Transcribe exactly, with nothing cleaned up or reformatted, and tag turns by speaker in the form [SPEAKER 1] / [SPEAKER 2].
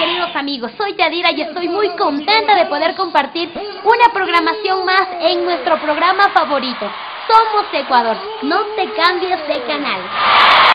[SPEAKER 1] queridos amigos, soy Yadira y estoy muy contenta de poder compartir una programación más en nuestro programa favorito. Somos Ecuador, no te cambies de canal.